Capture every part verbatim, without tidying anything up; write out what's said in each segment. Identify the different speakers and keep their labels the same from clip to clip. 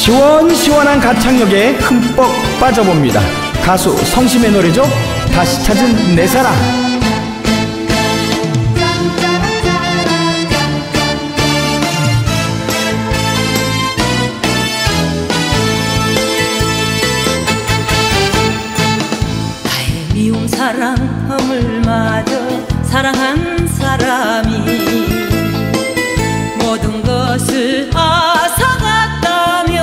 Speaker 1: 시원시원한 가창력에 흠뻑 빠져봅니다. 가수 성심의 노래죠. 다시 찾은 내 사랑.
Speaker 2: 나의 미움 사랑함을 마저 사랑한 사람이 모든 것을 앗아갔다면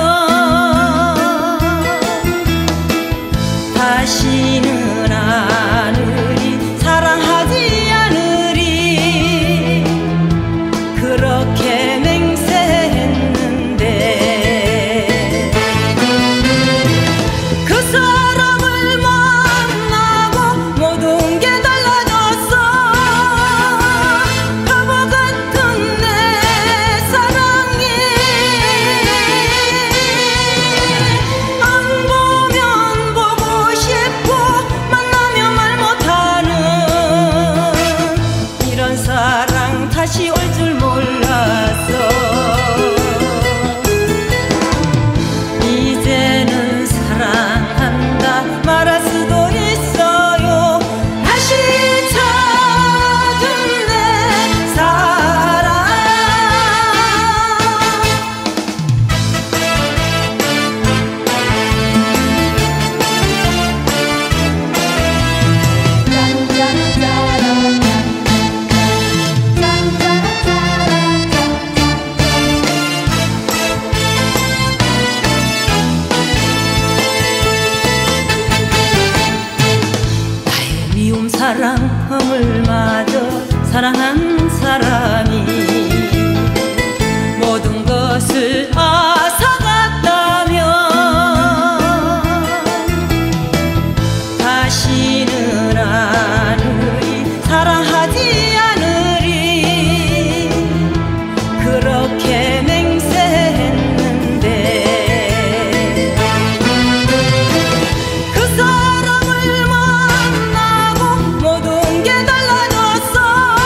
Speaker 2: 다시는 않으리, 사랑하지 않으리, 그렇게 맹세했는데 그 사람을 만나고 모든 게 달라졌어. 바보 같은 내 사랑이 안 보면 보고 싶고 만나면 말 못하는 이런 사랑 다시 올 줄 몰랐어. 이제는 사랑한다 말할 수도 있어요. 다시 찾은 내 사랑. 나의 미움 사랑함을 마저 사랑한 사람이 모든 것을 앗아갔다면 다시는 않으리, 사랑하지 않으리, 그렇게 맹세했는데 그 사람을 만나고 모든 게 달라졌어.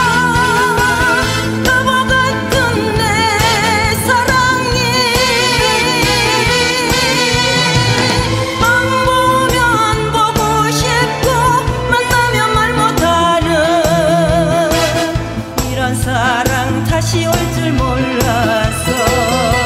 Speaker 2: 바보 같은 내 사랑이 안 보면 보고 싶고 만나면 말 못하는 이런 사랑 다시 올 줄 몰랐어.